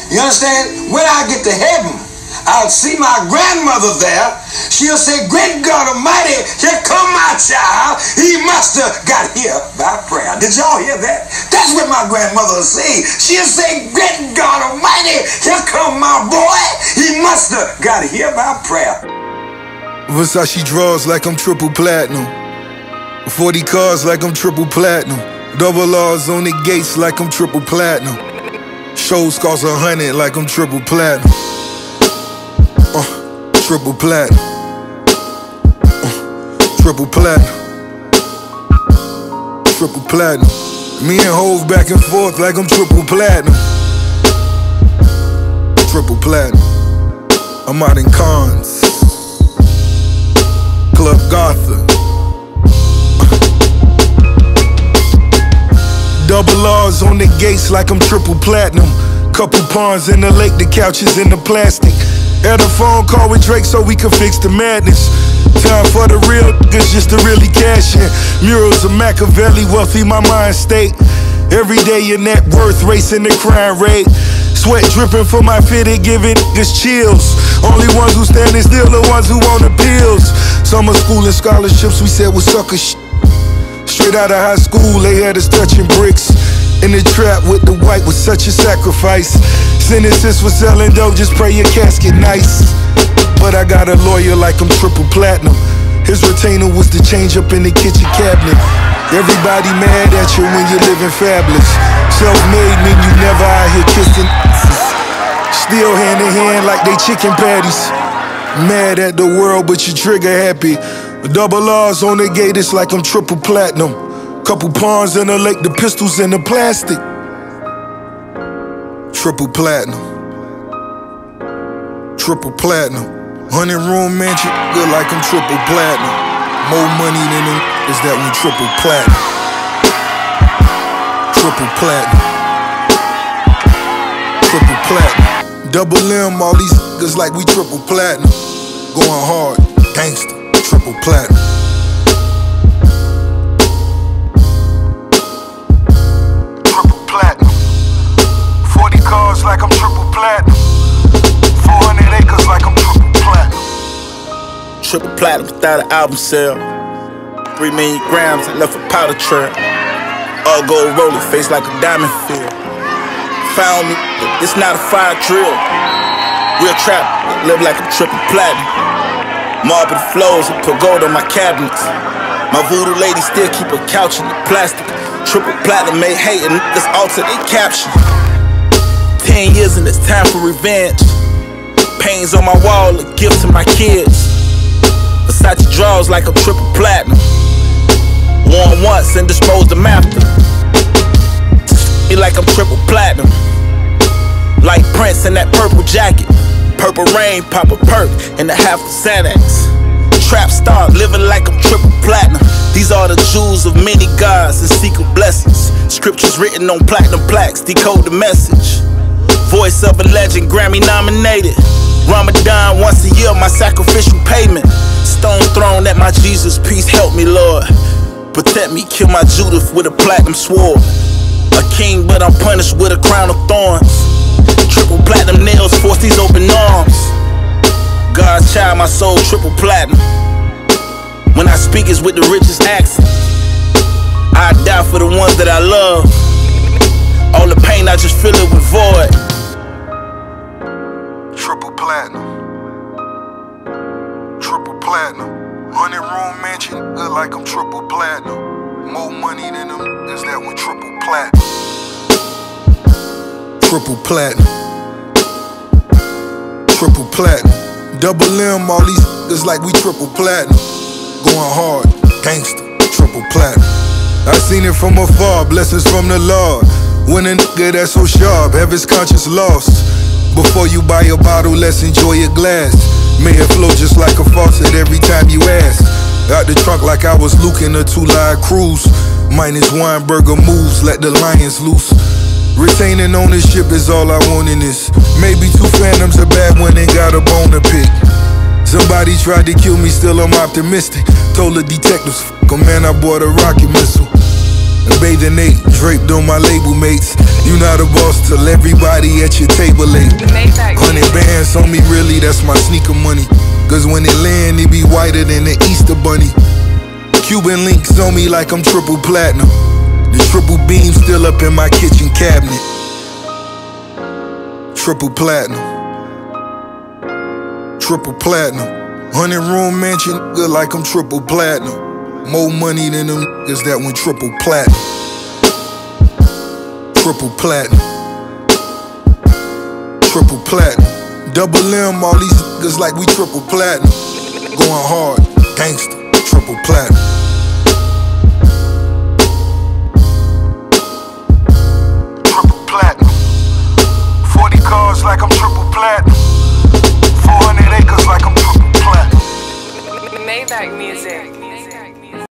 You understand? When I get to heaven, I'll see my grandmother there. She'll say, "Great God Almighty, here come my child. He must have got here by prayer." Did y'all hear that? That's what my grandmother will say. She'll say, "Great God Almighty, here come my boy. He must have got here by prayer." Versace draws like I'm triple platinum. 40 cars like I'm triple platinum. Double R's on the gates like I'm triple platinum. Shows cost 100 like I'm triple platinum. Triple platinum. Triple platinum. Triple platinum. Me and Hove back and forth like I'm triple platinum. Triple platinum. I'm out in Cons, Club Gotha. Double R's on the gates like I'm triple platinum. Couple pawns in the lake, the couches in the plastic. Had a phone call with Drake so we could fix the madness. Time for the real niggas just to really cash in. Murals of Machiavelli, wealthy my mind state. Every day your net worth racing the crime rate. Sweat dripping from my fitted, giving niggas chills. Only ones who standing still, the ones who want appeals. Summer school and scholarships we said was sucker shit. Straight out of high school, they had us touching bricks. In the trap with the white was such a sacrifice. Sentences for selling dope, just pray your casket nice. But I got a lawyer like I'm triple platinum. His retainer was to change up in the kitchen cabinet. Everybody mad at you when you're living fabulous. Self-made mean you never out here kissing. Still hand in hand like they chicken patties. Mad at the world but you trigger happy. Double R's on the gate, it's like I'm triple platinum. Couple pawns in the lake, the pistols in the plastic. Triple platinum. Triple platinum. 100-room mansion, good like I'm triple platinum. More money than them is that one triple platinum. Triple platinum. Triple platinum. Double M, all these niggas like we triple platinum. Going hard, gangster, triple platinum. Cars like I'm triple platinum. 400 acres like I'm triple platinum. Triple platinum without an album sale. 3 million grams and left a powder trail. All gold rolling, face like a diamond field. Found me, it's not a fire drill. Real trap, live like I'm triple platinum. Marble flows and put gold on my cabinets. My voodoo lady still keep a couch in the plastic. Triple platinum made hating niggas alter they caption. 10 years and it's time for revenge. Pains on my wall, a gift to my kids. Versace draws like a triple platinum. Worn once and disposed them after. Me like I'm triple platinum. Like Prince in that purple jacket. Purple rain, pop a perk and a half of Xanax. Trap star, living like I'm triple platinum. These are the jewels of many gods and secret blessings. Scriptures written on platinum plaques, decode the message. Voice of a legend, Grammy nominated. Ramadan once a year, my sacrificial payment. Stone throne at my Jesus, peace help me, Lord. Protect me, kill my Judith with a platinum sword. A king, but I'm punished with a crown of thorns. Triple platinum nails force these open arms. God's child, my soul triple platinum. When I speak, it's with the richest accent. I die for the ones that I love. All the pain, I just fill it with void. Triple platinum. Triple platinum. 100-room mansion, good like I'm triple platinum. More money than them is that one triple platinum. Triple platinum. Triple platinum. Double M, all these niggas like we triple platinum. Going hard, gangster, triple platinum. I seen it from afar, blessings from the Lord. When a nigga that's so sharp, have his conscience lost. Before you buy a bottle, let's enjoy your glass. May it flow just like a faucet every time you ask. Out the trunk like I was Luke in a 2-line cruise. Minus Weinberger moves, let the lions loose. Retaining ownership is all I want in this. Maybe 2 phantoms are bad when they got a bone to pick. Somebody tried to kill me, still I'm optimistic. Told the detectives, f*** 'em, man, I bought a rocket missile. and bathing Nate, draped on my label mates. You not a boss till everybody at your table late. 100 bands on me, really, that's my sneaker money. Cause when it land, it be whiter than the Easter bunny. Cuban links on me like I'm triple platinum. The triple beam still up in my kitchen cabinet. Triple platinum. Triple platinum. 100-room mansion, good like I'm triple platinum. More money than them niggas that went triple platinum. Triple platinum. Triple platinum. Double M, all these niggas like we triple platinum. Going hard, gangster, triple platinum.